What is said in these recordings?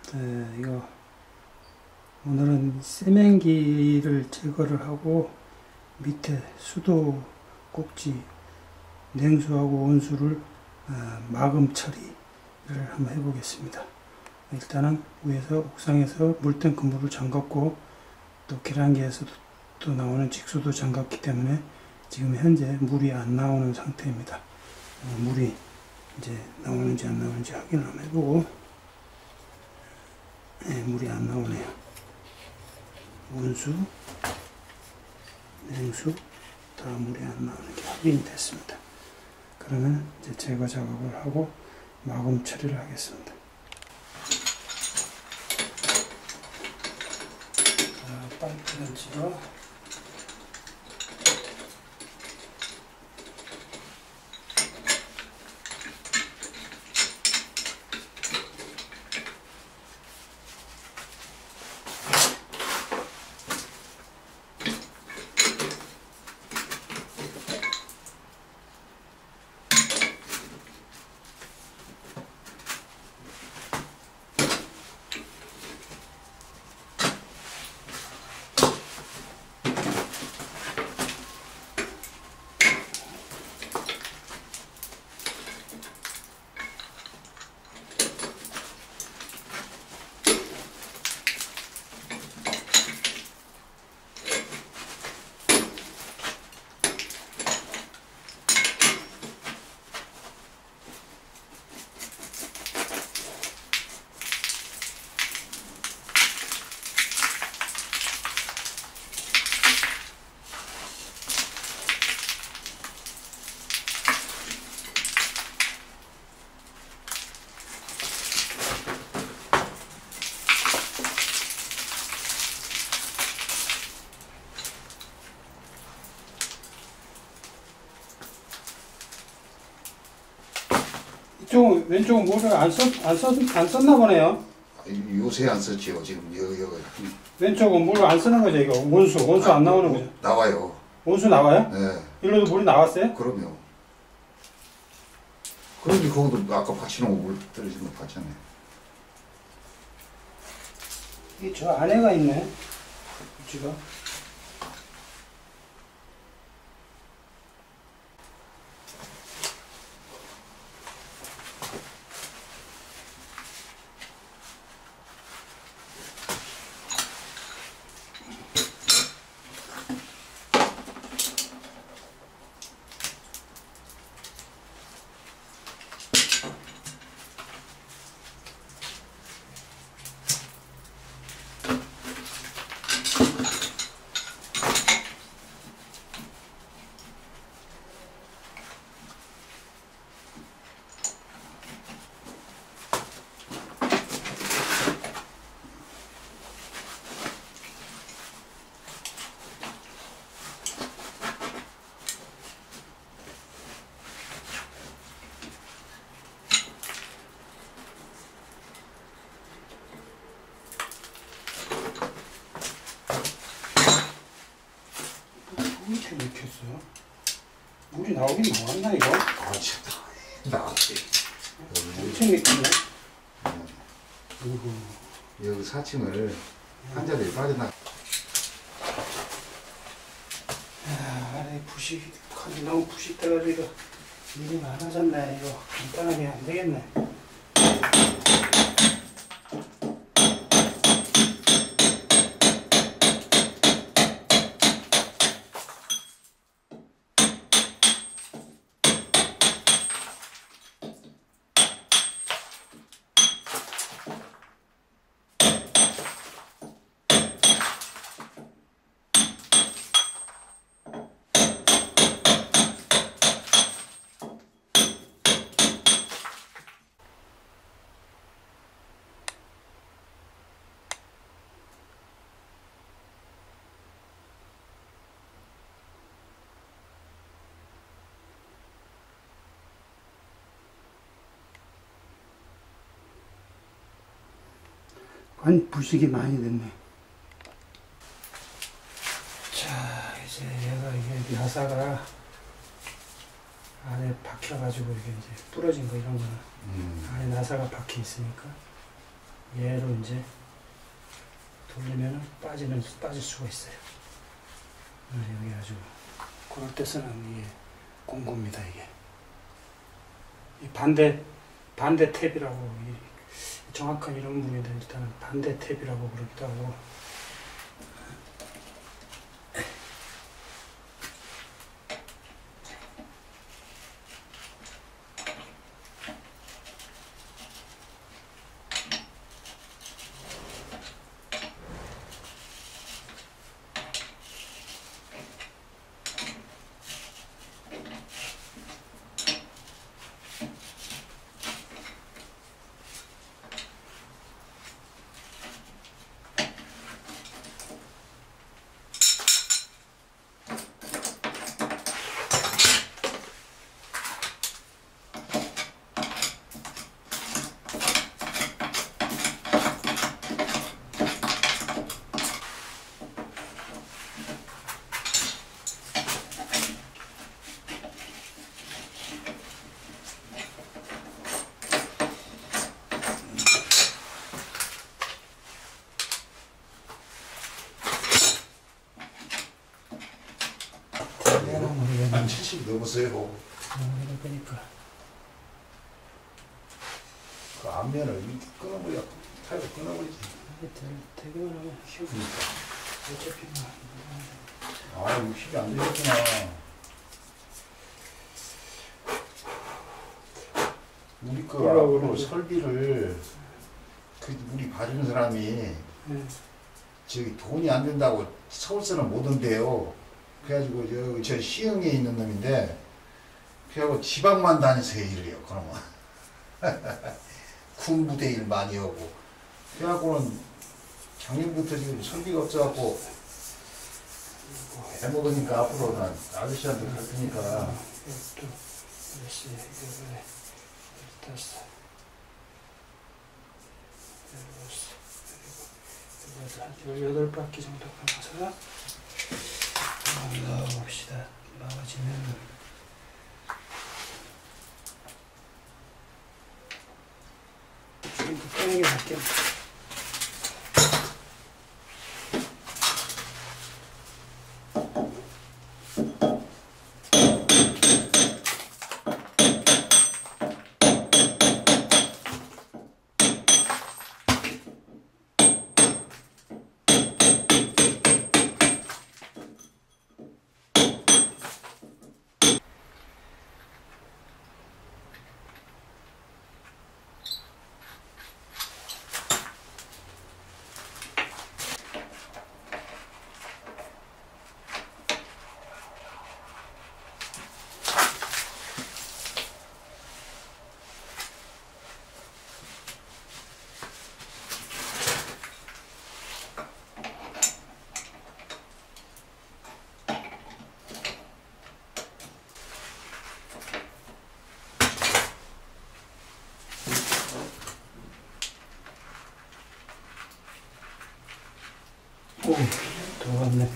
이거 오늘은 세면기를 제거를 하고 밑에 수도 꼭지 냉수하고 온수를 마금 처리를 한번 해보겠습니다. 일단은 위에서 옥상에서 물탱크 물을 잠갔고 또 계량기에서도 또 나오는 직수도 잠갔기 때문에 지금 현재 물이 안 나오는 상태입니다. 물이 이제 나오는지 안 나오는지 확인을 한번 해보고, 물이 안 나오네요. 온수, 냉수 다 물이 안 나오는 게 확인이 됐습니다. 그러면 이제 제거 작업을 하고 마금 처리를 하겠습니다. 파이프 렌치로 이쪽은 왼쪽은 물을 안 썼나 보네요. 요새 안 썼지요. 지금 여기 왼쪽은 물을 안 쓰는 거죠. 이거 온수 안 나오는 거죠. 나와요. 온수 나와요? 네. 일로도 물이 나왔어요? 그럼요. 그런데 거기도 아까 받치는 거 물 떨어진 거 봤잖아요. 이게 저 안에가 있네. 지가. 물이 잘 맥혔어요. 물이 나오긴 나왔나 이거? 아 진짜 나왔지. 엄청 맥히네. 여기 4층을 한 자리에 빠져나. 아래 부식이 너무 부식돼가지고 이거 일이 많아졌네. 이거 간단하게 안 되겠네. 아니 부식이 많이 됐네. 자 이제 얘가 이게 나사가 안에 박혀가지고 이게 이제 부러진 거 이런 거는 안에 나사가 박혀 있으니까 얘로 이제 돌리면 빠질 수가 있어요. 여기 아주 그럴 때 쓰는 이게 공구입니다. 이게 이 반대 탭이라고, 정확한 이런 부분인데 일단은 반대 탭이라고 그러기도 하고. 한 70 넘었어요. 그러니까 그 앞면을 이렇게 끊어버려. 타이로 끊어버리지. 대기만 하면 쉬우니까. 어차피 아, 이거 힘이 안 되겠구나. 우리 그 앞으로 설비를 우리 봐주는 사람이 저기 돈이 안 된다고 서울서는 못 온대요. 그래가지고 저 시흥에 있는 놈인데 그래가지고 지방만 다니서 일을 해요. 그러면 군부대 일 많이 하고 그래갖고는 작년부터 지금 설비가 없어갖고 해먹으니까 앞으로 난 아저씨한테 갈 테니까. 이것도 아저씨 이거를 18바퀴 정도 감아서 넣어봅시다. 넣어지면 지금 빼는 게 낫겠네. 오, 들어갔네.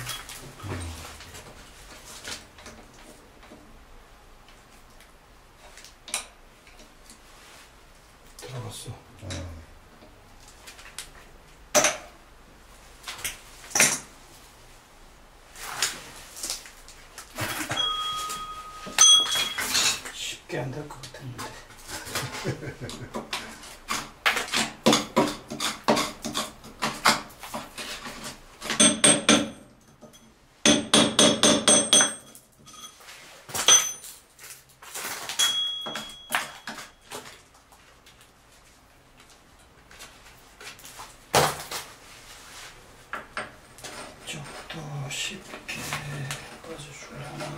들어갔어. 쉽게 안 될 것 같았는데. 쪽도 쉽게 빠져주려나.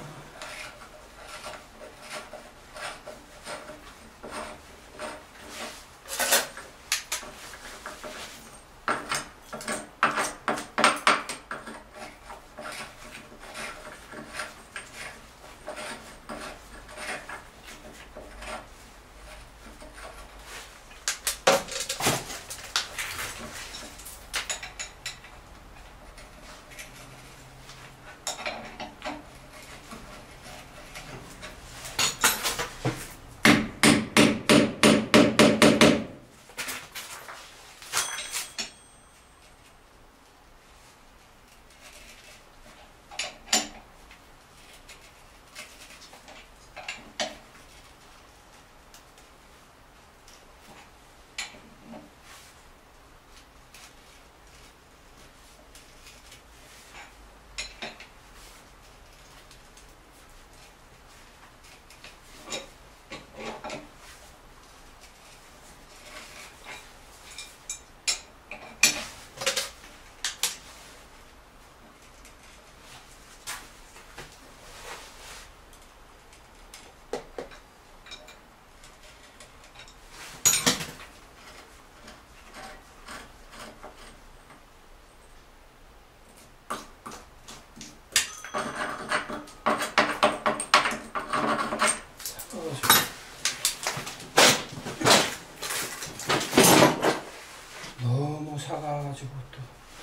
사가지고 또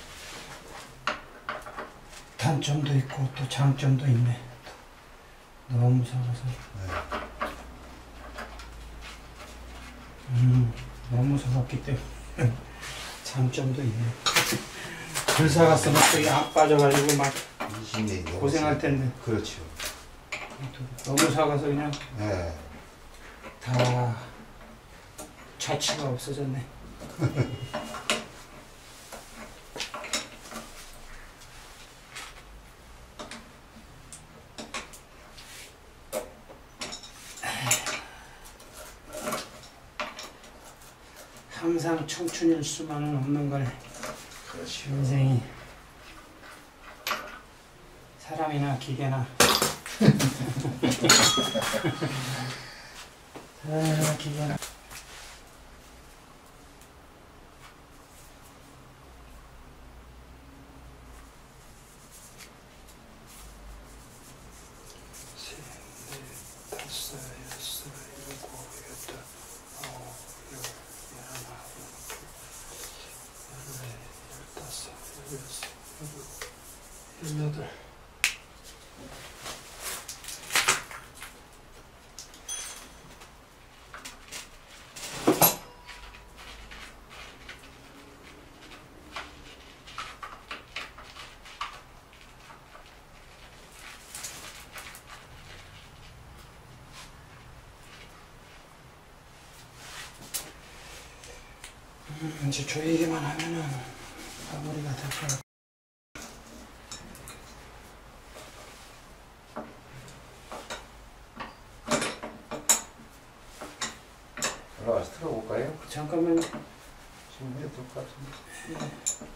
단점도 있고 또 장점도 있네. 너무 사가서. 너무 사갔기 때문에 장점도 있네. 덜 사갔으면 또 약 빠져가지고 막 고생할 텐데. 그렇죠. 너무 사가서 그냥 네. 다 자취가 없어졌네. 항상 청춘일 수만은 없는 거네. 그렇죠. 인생이 사람이나 기계나 사람이나 기계나 이제 조이기만 하면은 마무리가 될 거야. 올라가서 틀어볼까요? 잠깐만요. 지금 해도 될 것 같은데. 네.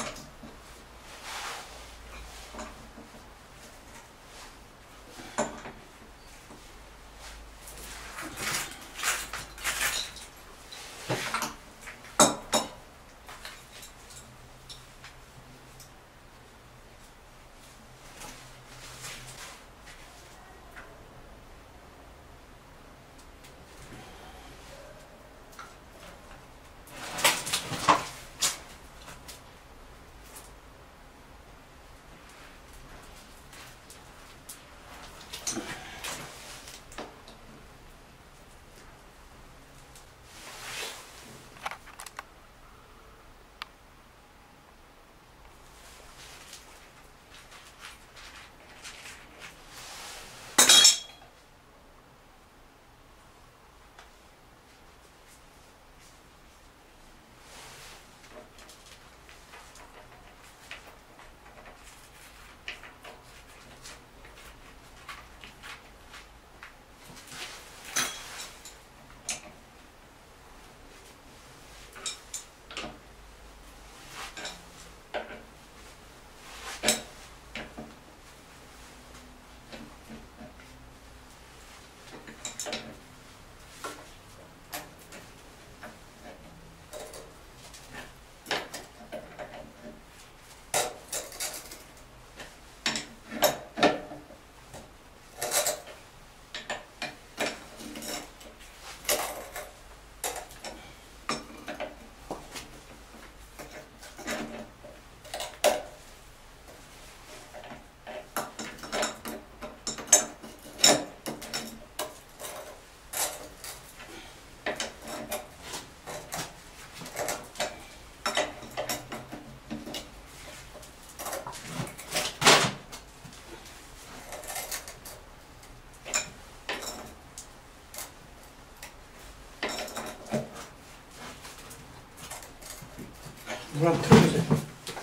물 한번 틀어주세요.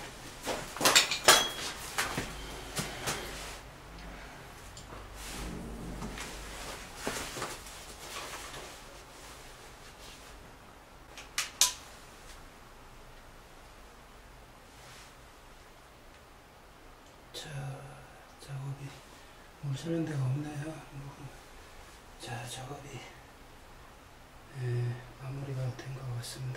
자, 작업이 물 쓰는 데가 없네요. 자, 작업이 마무리가 된 것 같습니다.